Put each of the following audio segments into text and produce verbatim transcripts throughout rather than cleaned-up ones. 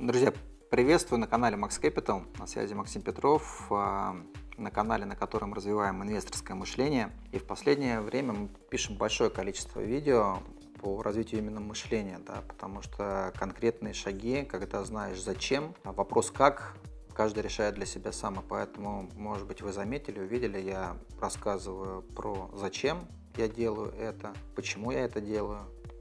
Друзья, приветствую на канале Max Capital, на связи Максим Петров, на канале, на котором развиваем инвесторское мышление. И в последнее время мы пишем большое количество видео по развитию именно мышления, да, потому что конкретные шаги, когда знаешь зачем, а вопрос как, каждый решает для себя сам. И поэтому, может быть, вы заметили, увидели, я рассказываю про зачем я делаю это, почему я это делаю.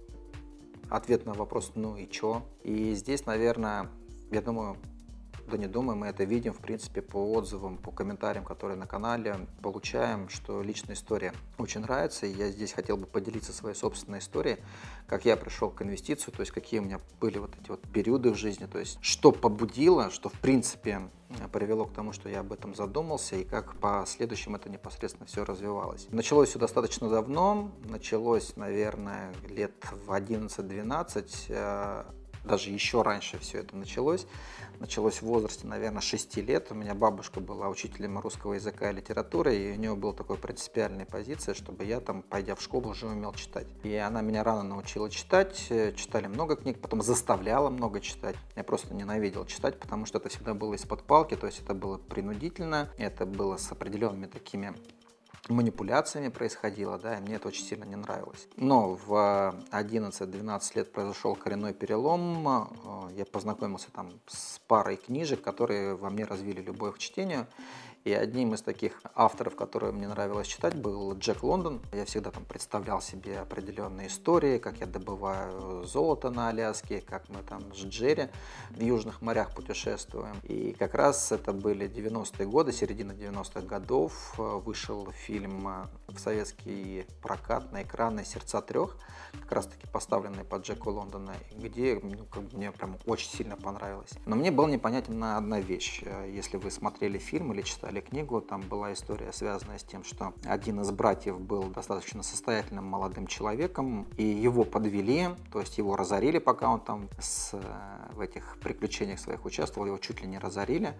Ответ на вопрос «ну и чё?». И здесь, наверное, я думаю, да не думаю, мы это видим, в принципе, по отзывам, по комментариям, которые на канале получаем, что личная история очень нравится. И я здесь хотел бы поделиться своей собственной историей, как я пришел к инвестиции, то есть какие у меня были вот эти вот периоды в жизни, то есть что побудило, что, в принципе, привело к тому, что я об этом задумался, и как по последующим это непосредственно все развивалось. Началось все достаточно давно, началось, наверное, лет в одиннадцать-двенадцать, даже еще раньше все это началось. Началось в возрасте, наверное, шести лет. У меня бабушка была учителем русского языка и литературы, и у нее была такая принципиальная позиция, чтобы я, там, пойдя в школу, уже умел читать. И она меня рано научила читать, читали много книг, потом заставляла много читать. Я просто ненавидел читать, потому что это всегда было из-под палки, то есть это было принудительно, это было с определенными такими манипуляциями происходило, да, и мне это очень сильно не нравилось. Но в одиннадцать-двенадцать лет произошел коренной перелом, я познакомился там с парой книжек, которые во мне развили любовь к чтению. И одним из таких авторов, которые мне нравилось читать, был Джек Лондон. Я всегда там представлял себе определенные истории, как я добываю золото на Аляске, как мы там с Джерри в южных морях путешествуем. И как раз это были девяностые годы, середина девяностых годов. Вышел фильм в советский прокат на экраны «Сердца трех», как раз таки поставленный по Джеку Лондону, где ну, как бы мне прям очень сильно понравилось. Но мне была непонятна одна вещь. Если вы смотрели фильм или читали книгу, там была история, связанная с тем, что один из братьев был достаточно состоятельным молодым человеком, и его подвели, то есть его разорили, пока он там с, в этих приключениях своих участвовал, его чуть ли не разорили.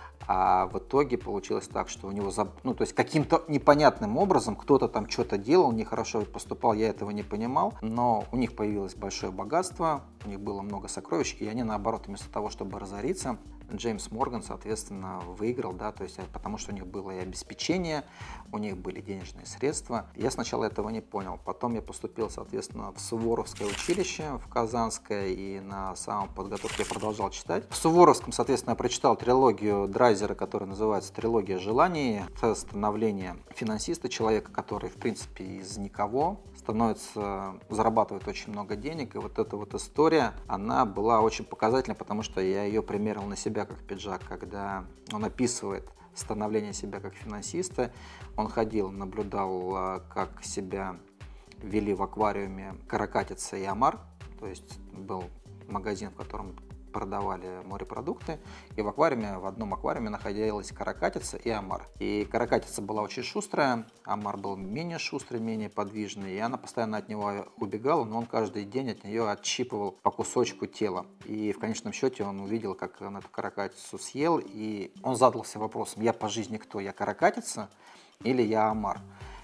А в итоге получилось так, что у него, ну, то есть каким-то непонятным образом кто-то там что-то делал, нехорошо поступал, я этого не понимал, но у них появилось большое богатство, у них было много сокровищ, и они, наоборот, вместо того, чтобы разориться, Джеймс Морган, соответственно, выиграл, да, то есть потому что у них было и обеспечение, у них были денежные средства. Я сначала этого не понял, потом я поступил, соответственно, в Суворовское училище, в Казанское, и на самом подготовке я продолжал читать. В Суворовском, соответственно, я прочитал трилогию Драйзера, которая называется «Трилогия желаний». Это становление финансиста, человека, который, в принципе, из никого становится, зарабатывает очень много денег, и вот эта вот история, она была очень показательна, потому что я ее примерил на себя как пиджак, когда он описывает становление себя как финансиста. Он ходил, наблюдал, как себя вели в аквариуме каракатица и омар, то есть был магазин, в котором продавали морепродукты, и в аквариуме, в одном аквариуме находилась каракатица и омар. И каракатица была очень шустрая, омар был менее шустрый, менее подвижный, и она постоянно от него убегала, но он каждый день от нее отщипывал по кусочку тела. И в конечном счете он увидел, как он эту каракатицу съел, и он задался вопросом: я по жизни кто? Я каракатица или я омар?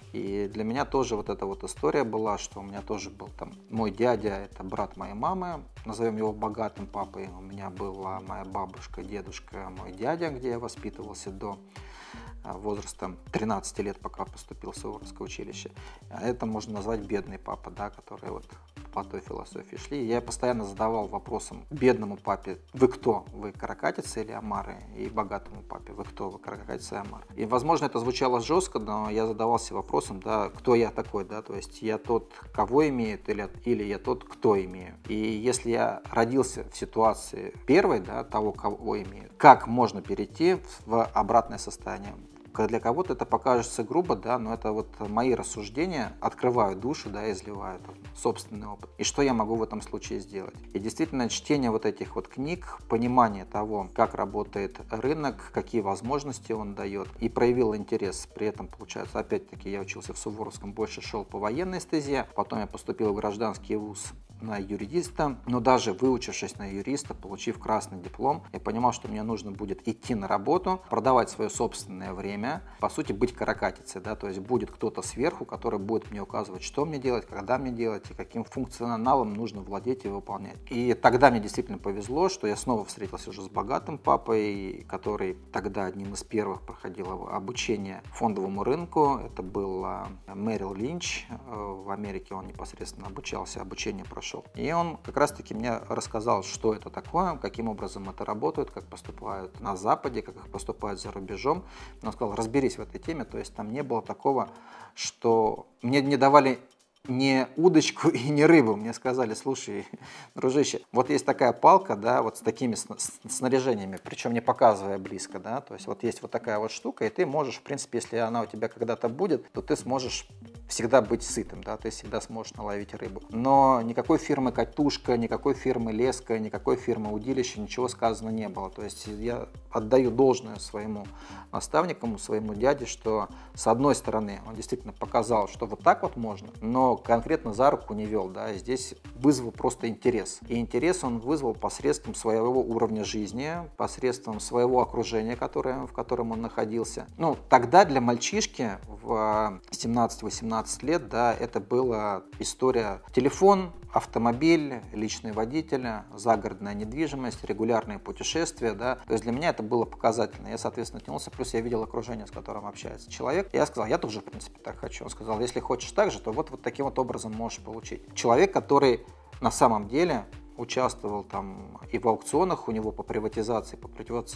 И для меня тоже вот эта вот история была, что у меня тоже был там мой дядя, это брат моей мамы, назовем его богатым папой. У меня была моя бабушка, дедушка, мой дядя, где я воспитывался до возраста тринадцати лет, пока поступил в Суворовское училище. Это можно назвать бедный папа, да, который вот по той философии шли. Я постоянно задавал вопросом бедному папе: вы кто? Вы каракатица или омары? И богатому папе: вы кто? Вы каракатица и омар? И, возможно, это звучало жестко, но я задавался вопросом, да, кто я такой, да, то есть я тот, кого имеют, или, или я тот, кто имею. И если я родился в ситуации первой, да, того, кого имеют, как можно перейти в обратное состояние? Для кого-то это покажется грубо, да, но это вот мои рассуждения открывают душу, да, и изливают собственный опыт. И что я могу в этом случае сделать? И действительно, чтение вот этих вот книг, понимание того, как работает рынок, какие возможности он дает, и проявил интерес. При этом, получается, опять-таки, я учился в Суворовском, больше шел по военной стезе, потом я поступил в гражданский вуз на юриста, но даже выучившись на юриста, получив красный диплом, я понимал, что мне нужно будет идти на работу, продавать свое собственное время, по сути, быть каракатицей, да, то есть будет кто-то сверху, который будет мне указывать, что мне делать, когда мне делать и каким функционалом нужно владеть и выполнять. И тогда мне действительно повезло, что я снова встретился уже с богатым папой, который тогда одним из первых проходил обучение фондовому рынку. Это был Мэрил Линч. В Америке он непосредственно обучался, обучение прошел. И он как раз-таки мне рассказал, что это такое, каким образом это работает, как поступают на Западе, как их поступают за рубежом. Он сказал, разберись в этой теме. То есть там не было такого, что мне не давали не удочку и не рыбу. Мне сказали, слушай, дружище, вот есть такая палка, да, вот с такими снаряжениями, причем не показывая близко, да, то есть вот есть вот такая вот штука, и ты можешь, в принципе, если она у тебя когда-то будет, то ты сможешь всегда быть сытым, да, ты всегда сможешь наловить рыбу. Но никакой фирмы «Катушка», никакой фирмы «Леска», никакой фирмы «Удилище», ничего сказано не было. То есть я отдаю должное своему наставнику, своему дяде, что с одной стороны он действительно показал, что вот так вот можно, но конкретно за руку не вел, да, здесь вызвал просто интерес. И интерес он вызвал посредством своего уровня жизни, посредством своего окружения, которое, в котором он находился. Ну, тогда для мальчишки в семнадцать-восемнадцать лет, да, это была история телефон, автомобиль, личный водитель, загородная недвижимость, регулярные путешествия, да, то есть для меня это было показательно. Я, соответственно, тянулся, плюс я видел окружение, с которым общается человек. Я сказал, я тоже, в принципе, так хочу. Он сказал, если хочешь так же, то вот, вот таким вот образом можешь получить. Человек, который на самом деле участвовал там и в аукционах, у него по приватизации, по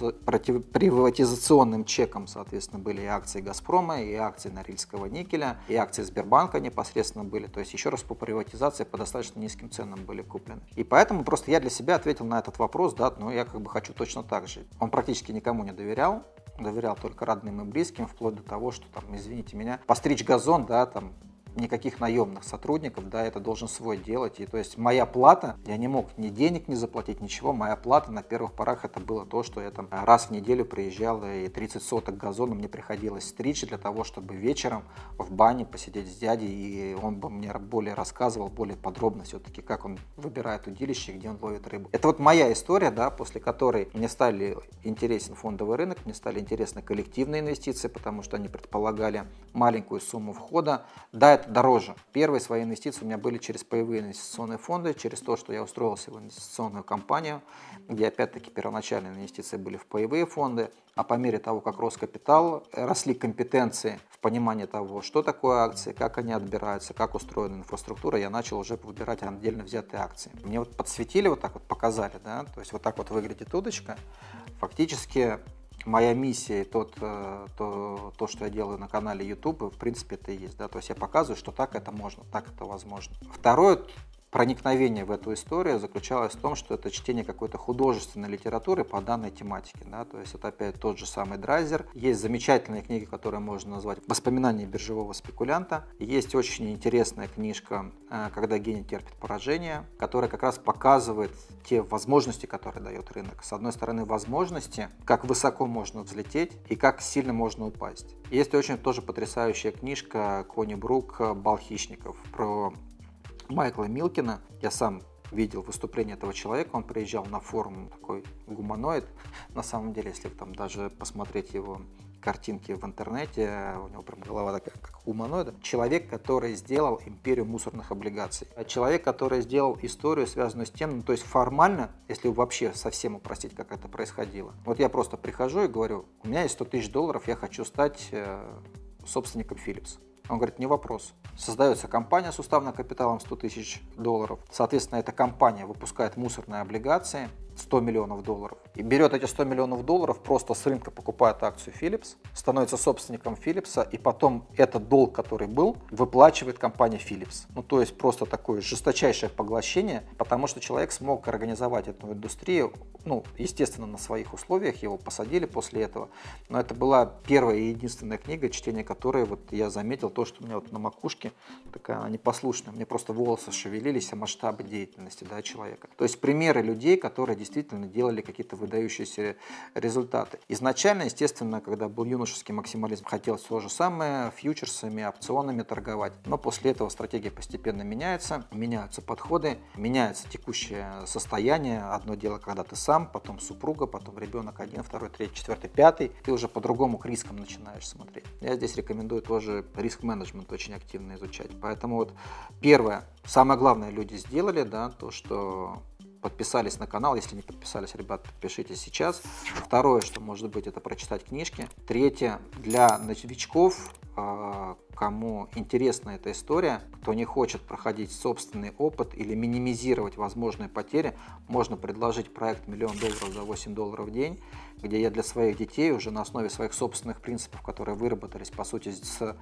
приватизационным чекам, соответственно, были и акции «Газпрома», и акции Норильского никеля, и акции Сбербанка непосредственно были. То есть, еще раз, по приватизации по достаточно низким ценам были куплены. И поэтому просто я для себя ответил на этот вопрос, да, ну я как бы хочу точно так же. Он практически никому не доверял, доверял только родным и близким, вплоть до того, что там, извините меня, постричь газон, да, там, никаких наемных сотрудников, да, это должен свой делать. И то есть моя плата, я не мог ни денег не заплатить, ничего, моя плата на первых порах это было то, что я там раз в неделю приезжал и тридцать соток газона мне приходилось стричь для того, чтобы вечером в бане посидеть с дядей, и он бы мне более рассказывал, более подробно все-таки, как он выбирает удилище, где он ловит рыбу. Это вот моя история, да, после которой мне стали интересен фондовый рынок, мне стали интересны коллективные инвестиции, потому что они предполагали маленькую сумму входа. Да, это дороже. Первые свои инвестиции у меня были через паевые инвестиционные фонды, через то, что я устроился в инвестиционную компанию, где опять-таки первоначальные инвестиции были в паевые фонды, а по мере того, как рос капитал, росли компетенции в понимании того, что такое акции, как они отбираются, как устроена инфраструктура, я начал уже выбирать отдельно взятые акции. Мне вот подсветили, вот так вот показали, да, то есть вот так вот выглядит удочка. Фактически моя миссия, тот, то, то, что я делаю на канале YouTube, в принципе, это и есть. Да? То есть я показываю, что так это можно, так это возможно. Второе проникновение в эту историю заключалось в том, что это чтение какой-то художественной литературы по данной тематике. Да? То есть это опять тот же самый Драйзер. Есть замечательные книги, которые можно назвать «Воспоминания биржевого спекулянта». Есть очень интересная книжка «Когда гений терпит поражение», которая как раз показывает те возможности, которые дает рынок. С одной стороны, возможности, как высоко можно взлететь и как сильно можно упасть. Есть очень тоже потрясающая книжка Кони Брук «Бал хищников» про Майкла Милкина. Я сам видел выступление этого человека, он приезжал на форум, такой гуманоид. На самом деле, если там даже посмотреть его картинки в интернете, у него прям голова такая, как у гуманоида. Человек, который сделал империю мусорных облигаций. Человек, который сделал историю, связанную с тем, ну, то есть формально, если вообще совсем упростить, как это происходило. Вот я просто прихожу и говорю, у меня есть сто тысяч долларов, я хочу стать э, собственником Philips. Он говорит, не вопрос. Создается компания с уставным капиталом сто тысяч долларов. Соответственно, эта компания выпускает мусорные облигации сто миллионов долларов. И берет эти сто миллионов долларов, просто с рынка покупает акцию Philips, становится собственником Philips, и потом этот долг, который был, выплачивает компания Philips. Ну, то есть просто такое жесточайшее поглощение, потому что человек смог организовать эту индустрию ну, естественно, на своих условиях, его посадили после этого. Но это была первая и единственная книга, чтение которой вот я заметил то, что у меня вот на макушке такая она непослушная. Мне просто волосы шевелились о масштабе деятельности, да, человека. То есть примеры людей, которые действительно делали какие-то выдающиеся результаты. Изначально, естественно, когда был юношеский максимализм, хотелось то же самое, фьючерсами, опционами торговать. Но после этого стратегия постепенно меняется, меняются подходы, меняется текущее состояние. Одно дело, когда ты сам, потом супруга, потом ребенок один, второй, третий, четвертый, пятый. Ты уже по-другому к рискам начинаешь смотреть. Я здесь рекомендую тоже риск-менеджмент очень активно изучать. Поэтому вот первое, самое главное люди сделали, да, то, что подписались на канал. Если не подписались, ребят, подпишитесь сейчас. Второе, что может быть, это прочитать книжки. Третье, для новичков, кому интересна эта история, кто не хочет проходить собственный опыт или минимизировать возможные потери, можно предложить проект «Миллион долларов за восемь долларов в день», где я для своих детей уже на основе своих собственных принципов, которые выработались, по сути, с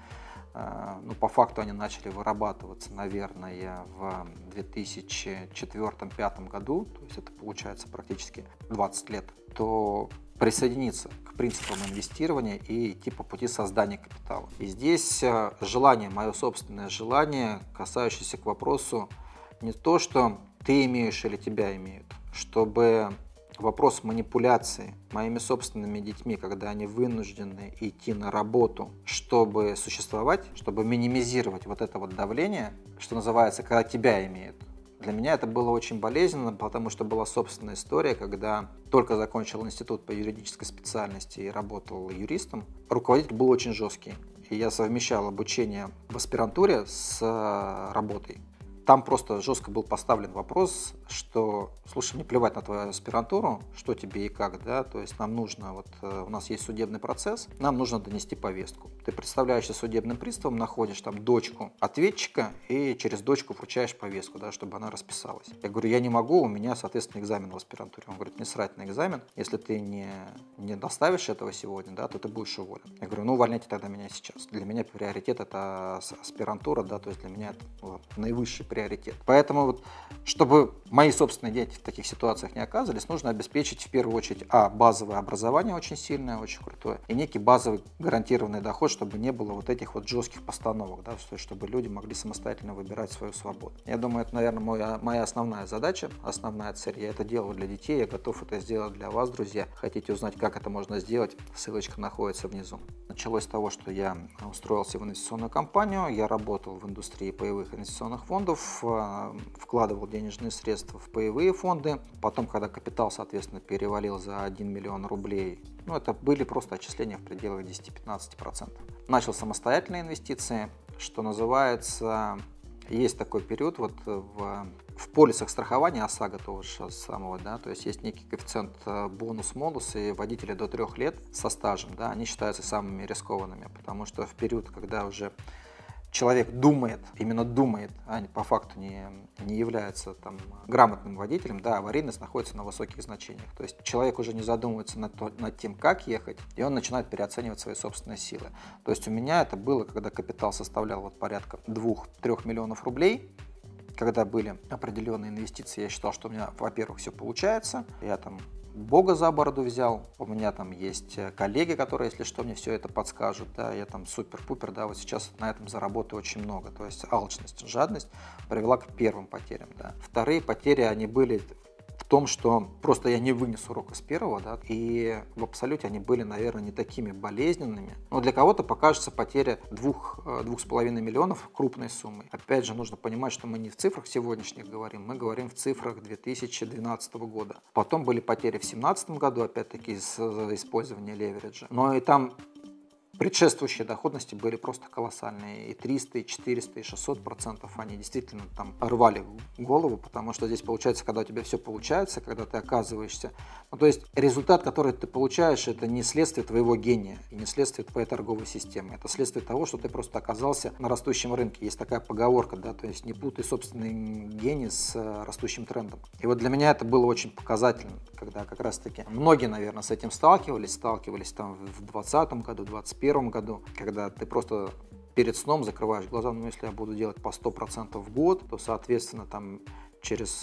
ну, по факту они начали вырабатываться, наверное, в две тысячи четвёртом — две тысячи пятом году, то есть это получается практически двадцать лет, то присоединиться к принципам инвестирования и идти по пути создания капитала. И здесь желание, мое собственное желание, касающееся к вопросу не то, что ты имеешь или тебя имеют, чтобы вопрос манипуляции моими собственными детьми, когда они вынуждены идти на работу, чтобы существовать, чтобы минимизировать вот это вот давление, что называется, когда тебя имеют. Для меня это было очень болезненно, потому что была собственная история, когда только закончил институт по юридической специальности и работал юристом. Руководитель был очень жесткий, и я совмещал обучение в аспирантуре с работой. Там просто жестко был поставлен вопрос, что, слушай, не плевать на твою аспирантуру, что тебе и как, да, то есть нам нужно, вот у нас есть судебный процесс, нам нужно донести повестку. Ты представляешься судебным приставом, находишь там дочку ответчика и через дочку вручаешь повестку, да, чтобы она расписалась. Я говорю, я не могу, у меня, соответственно, экзамен в аспирантуре. Он говорит, не срать на экзамен, если ты не, не доставишь этого сегодня, да, то ты будешь уволен. Я говорю, ну увольняйте тогда меня сейчас. Для меня приоритет это аспирантура, да, то есть для меня это ну, наивысший приоритет. Приоритет. Поэтому, вот, чтобы мои собственные дети в таких ситуациях не оказывались, нужно обеспечить в первую очередь а. базовое образование очень сильное, очень крутое, и некий базовый гарантированный доход, чтобы не было вот этих вот жестких постановок, да, чтобы люди могли самостоятельно выбирать свою свободу. Я думаю, это, наверное, моя, моя основная задача, основная цель. Я это делаю для детей, я готов это сделать для вас, друзья. Хотите узнать, как это можно сделать? Ссылочка находится внизу. Началось с того, что я устроился в инвестиционную компанию, я работал в индустрии паевых инвестиционных фондов, вкладывал денежные средства в паевые фонды. Потом, когда капитал, соответственно, перевалил за один миллион рублей, ну, это были просто отчисления в пределах десяти-пятнадцати процентов. Начал самостоятельные инвестиции, что называется, есть такой период вот в, в полисах страхования ОСАГО того же самого, да, то есть есть некий коэффициент бонус-молус, и водители до трех лет со стажем, да, они считаются самыми рискованными, потому что в период, когда уже человек думает, именно думает, а по факту не, не является там, грамотным водителем, да, аварийность находится на высоких значениях. То есть человек уже не задумывается над, то, над тем, как ехать, и он начинает переоценивать свои собственные силы. То есть у меня это было, когда капитал составлял вот порядка двух-трёх миллионов рублей, когда были определенные инвестиции, я считал, что у меня, во-первых, все получается, я там Бога за бороду взял, у меня там есть коллеги, которые, если что, мне все это подскажут, да, я там супер-пупер, да, вот сейчас на этом заработаю очень много, то есть алчность, жадность привела к первым потерям, да. Вторые потери, они были в том, что просто я не вынес урока с первого, да, и в абсолюте они были, наверное, не такими болезненными. Но для кого-то покажется потеря двух, двух с половиной миллионов крупной суммой. Опять же, нужно понимать, что мы не в цифрах сегодняшних говорим, мы говорим в цифрах две тысячи двенадцатого года. Потом были потери в две тысячи семнадцатом году, опять-таки, из-за использования левериджа. Но и там предшествующие доходности были просто колоссальные. И триста, и четыреста, и шестьсот процентов они действительно там рвали голову, потому что здесь получается, когда у тебя все получается, когда ты оказываешься... Ну, то есть результат, который ты получаешь, это не следствие твоего гения и не следствие твоей торговой системы. Это следствие того, что ты просто оказался на растущем рынке. Есть такая поговорка, да, то есть не путай собственный гений с растущим трендом. И вот для меня это было очень показательно, когда как раз-таки многие, наверное, с этим сталкивались, сталкивались там в двадцатом году, двадцать первом году, когда ты просто перед сном закрываешь глаза, ну, если я буду делать по сто процентов в год, то, соответственно, там через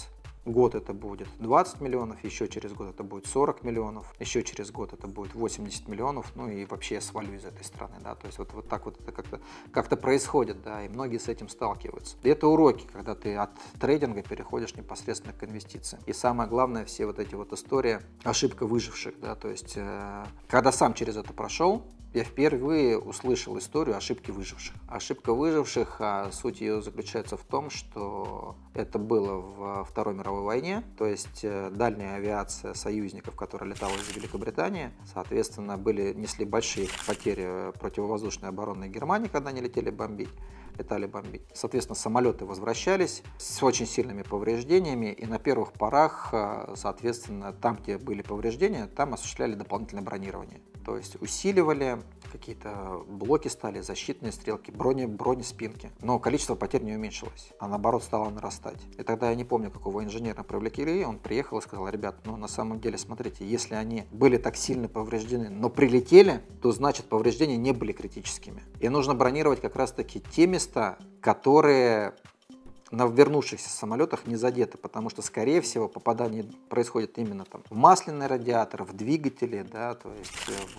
год это будет двадцать миллионов, еще через год это будет сорок миллионов, еще через год это будет восемьдесят миллионов, ну и вообще я свалю из этой страны, да, то есть вот, вот так вот это как-то как-то происходит, да, и многие с этим сталкиваются. И это уроки, когда ты от трейдинга переходишь непосредственно к инвестициям. И самое главное, все вот эти вот истории, ошибка выживших, да, то есть э, когда сам через это прошел, я впервые услышал историю ошибки выживших. Ошибка выживших, а суть ее заключается в том, что это было во Второй мировой войне, то есть дальняя авиация союзников, которая летала из Великобритании, соответственно, были, несли большие потери противовоздушной обороны Германии, когда они летели бомбить. летали бомбить. Соответственно, самолеты возвращались с очень сильными повреждениями, и на первых порах, соответственно, там, где были повреждения, там осуществляли дополнительное бронирование. То есть усиливали, какие-то блоки стали, защитные стрелки, брони, бронеспинки. Но количество потерь не уменьшилось, а наоборот стало нарастать. И тогда я не помню, какого инженера привлекли, он приехал и сказал: ребят, ну на самом деле, смотрите, если они были так сильно повреждены, но прилетели, то значит повреждения не были критическими. И нужно бронировать как раз-таки те места, которые на вернувшихся самолетах не задеты, потому что, скорее всего, попадание происходит именно там в масляный радиатор, в двигатели, да, то есть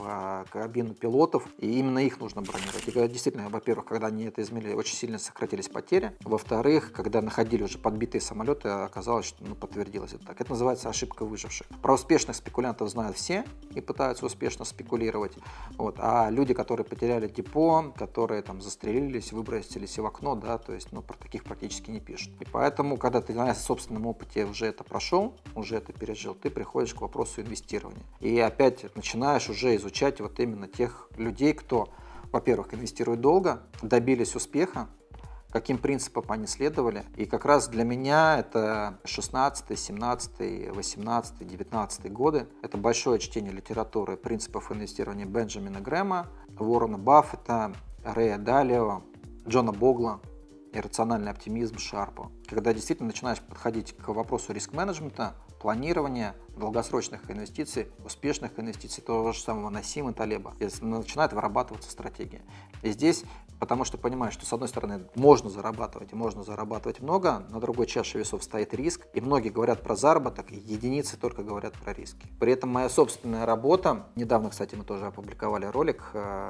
в кабину пилотов, и именно их нужно бронировать. И когда, действительно, во-первых, когда они это измерили, очень сильно сократились потери, во-вторых, когда находили уже подбитые самолеты, оказалось, что ну, подтвердилось это так. Это называется ошибка выживших. Про успешных спекулянтов знают все и пытаются успешно спекулировать, вот. А люди, которые потеряли депо, которые там застрелились, выбросились в окно, да, то есть, ну, про таких практически не пишут. И поэтому, когда ты на собственном опыте уже это прошел, уже это пережил, ты приходишь к вопросу инвестирования. И опять начинаешь уже изучать вот именно тех людей, кто, во-первых, инвестирует долго, добились успеха, каким принципам они следовали. И как раз для меня это шестнадцатый, семнадцатый, восемнадцатый, девятнадцатый годы. Это большое чтение литературы принципов инвестирования Бенджамина Грэма, Уоррена Баффета, Рэя Далио, Джона Богла. Иррациональный оптимизм Шарпа. Когда действительно начинаешь подходить к вопросу риск-менеджмента, планирования, долгосрочных инвестиций, успешных инвестиций, того же самого Насима Талеба, начинает вырабатываться стратегия. И здесь, потому что понимаешь, что с одной стороны можно зарабатывать, и можно зарабатывать много, на другой чаше весов стоит риск, и многие говорят про заработок, и единицы только говорят про риски. При этом моя собственная работа, недавно, кстати, мы тоже опубликовали ролик,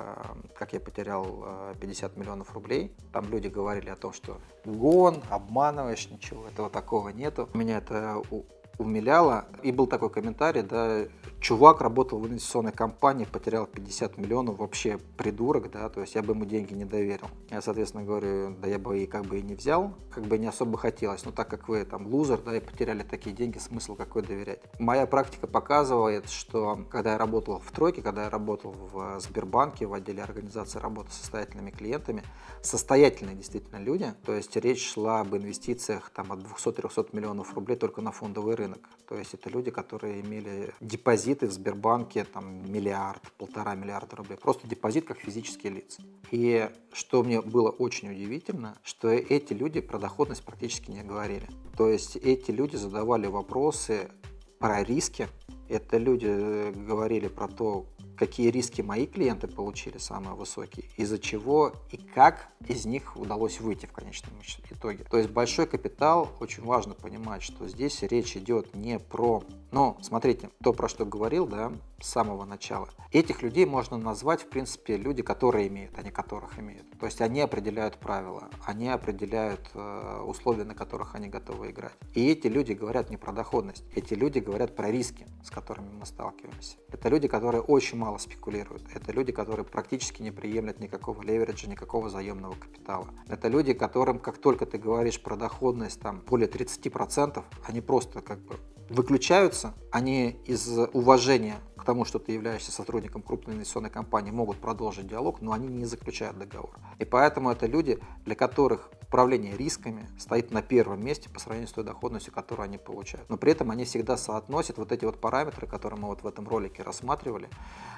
как я потерял пятьдесят миллионов рублей, там люди говорили о том, что гон, обманываешь, ничего этого такого нету. Меня это умиляло. И был такой комментарий, да, чувак работал в инвестиционной компании, потерял пятьдесят миллионов, вообще придурок, да, то есть я бы ему деньги не доверил. Я, соответственно, говорю, да я бы и как бы и не взял, как бы не особо хотелось, но так как вы там лузер, да, и потеряли такие деньги, смысл какой доверять. Моя практика показывает, что когда я работал в тройке, когда я работал в Сбербанке, в отделе организации работы с состоятельными клиентами, состоятельные действительно люди, то есть речь шла об инвестициях там от двухсот-трехсот миллионов рублей только на фондовый рынок. То есть это люди, которые имели депозиты в Сбербанке, там миллиард, полтора миллиарда рублей. Просто депозит как физические лица. И что мне было очень удивительно, что эти люди про доходность практически не говорили. То есть эти люди задавали вопросы про риски. Это люди говорили про то, какие риски мои клиенты получили, самые высокие, из-за чего и как из них удалось выйти в конечном итоге. То есть большой капитал, очень важно понимать, что здесь речь идет не про... Но смотрите, то, про что говорил, да, с самого начала. Этих людей можно назвать, в принципе, люди, которые имеют, а не которых имеют. То есть они определяют правила, они определяют э, условия, на которых они готовы играть. И эти люди говорят не про доходность, эти люди говорят про риски, с которыми мы сталкиваемся. Это люди, которые очень мало спекулируют. Это люди, которые практически не приемлят никакого левериджа, никакого заемного капитала. Это люди, которым, как только ты говоришь про доходность там более тридцати процентов, они просто как бы выключаются, они из уважения к тому, что ты являешься сотрудником крупной инвестиционной компании, могут продолжить диалог, но они не заключают договор. И поэтому это люди, для которых управление рисками стоит на первом месте по сравнению с той доходностью, которую они получают. Но при этом они всегда соотносят вот эти вот параметры, которые мы вот в этом ролике рассматривали,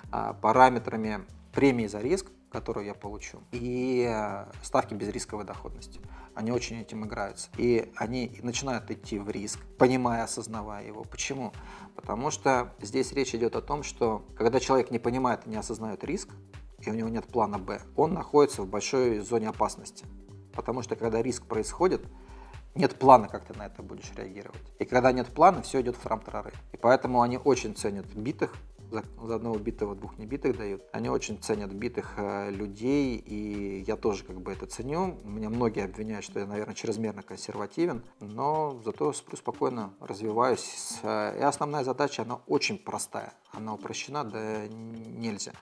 параметрами премии за риск, которую я получу, и ставки безрисковой доходности. Они очень этим играются. И они начинают идти в риск, понимая, осознавая его. Почему? Потому что здесь речь идет о том, что когда человек не понимает и не осознает риск, и у него нет плана Б, он находится в большой зоне опасности. Потому что когда риск происходит, нет плана, как ты на это будешь реагировать. И когда нет плана, все идет в трам-тарары. И поэтому они очень ценят битых, за, за одного битого двух небитых дают. Они очень ценят битых э, людей, и я тоже как бы это ценю. Меня многие обвиняют, что я, наверное, чрезмерно консервативен, но зато сплю спокойно, развиваюсь. И основная задача, она очень простая. Она упрощена, да нельзя.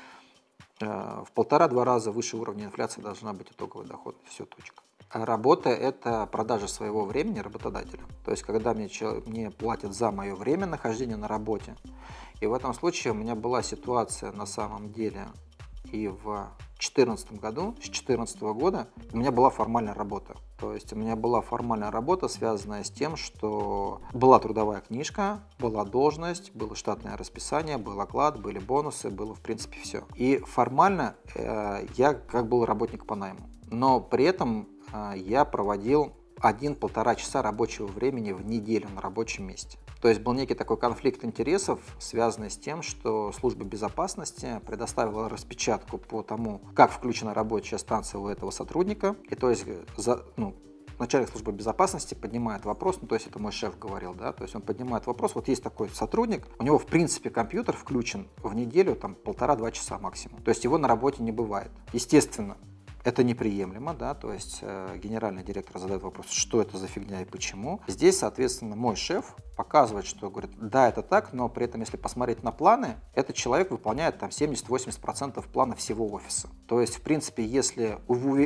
В полтора-два раза выше уровня инфляции должна быть итоговый доход. Все, точка. Работа – это продажа своего времени работодателю. То есть, когда мне, мне платят за мое время нахождения на работе. И в этом случае у меня была ситуация на самом деле и в две тысячи четырнадцатом году, с две тысячи четырнадцатого года у меня была формальная работа. То есть у меня была формальная работа, связанная с тем, что была трудовая книжка, была должность, было штатное расписание, был оклад, были бонусы, было в принципе все. И формально э, я как был работник по найму. Но при этом э, я проводил один-полтора часа рабочего времени в неделю на рабочем месте. То есть был некий такой конфликт интересов, связанный с тем, что служба безопасности предоставила распечатку по тому, как включена рабочая станция у этого сотрудника. И то есть за, ну, начальник службы безопасности поднимает вопрос, ну то есть это мой шеф говорил, да, то есть он поднимает вопрос, вот есть такой сотрудник, у него в принципе компьютер включен в неделю там полтора-два часа максимум. То есть его на работе не бывает. Естественно, это неприемлемо, да, то есть э, генеральный директор задает вопрос, что это за фигня и почему. Здесь, соответственно, мой шеф показывает, что, говорит, да, это так, но при этом, если посмотреть на планы, этот человек выполняет там семьдесят-восемьдесят процентов плана всего офиса. То есть, в принципе, если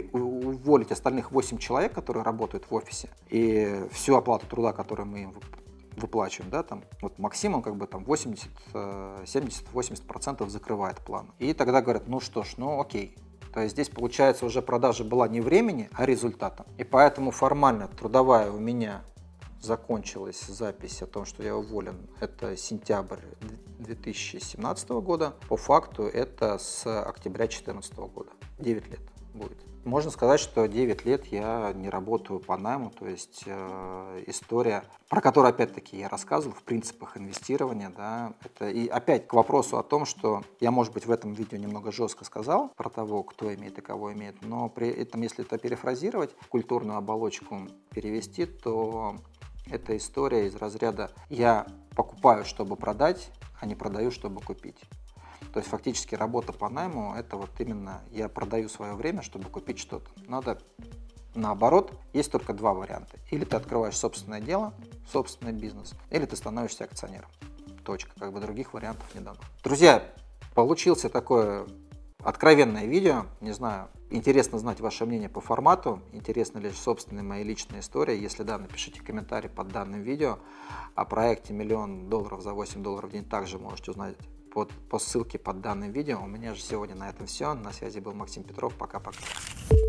уволить остальных восемь человек, которые работают в офисе, и всю оплату труда, которую мы им выплачиваем, да, там, вот максимум как бы там восемьдесят-семьдесят-восемьдесят процентов закрывает план. И тогда говорят, ну что ж, ну окей. То есть здесь, получается, уже продажа была не времени, а результатом. И поэтому формально трудовая у меня закончилась запись о том, что я уволен. Это сентябрь две тысячи семнадцатого года. По факту это с октября две тысячи четырнадцатого года. девять лет будет. Можно сказать, что девять лет я не работаю по найму, то есть э, история, про которую опять-таки я рассказывал в принципах инвестирования, да, это и опять к вопросу о том, что я, может быть, в этом видео немного жестко сказал про того, кто имеет и кого имеет, но при этом, если это перефразировать, культурную оболочку перевести, то это история из разряда «я покупаю, чтобы продать, а не продаю, чтобы купить». То есть фактически работа по найму – это вот именно я продаю свое время, чтобы купить что-то. Надо наоборот, есть только два варианта. Или ты открываешь собственное дело, собственный бизнес, или ты становишься акционером. Точка. Как бы других вариантов не дано. Друзья, получился такое откровенное видео. Не знаю, интересно знать ваше мнение по формату, интересна ли собственная моя личная история. Если да, напишите комментарий под данным видео. О проекте «Миллион долларов за восемь долларов в день» также можете узнать Под, по ссылке под данным видео. У меня же сегодня на этом все. На связи был Максим Петров. Пока-пока.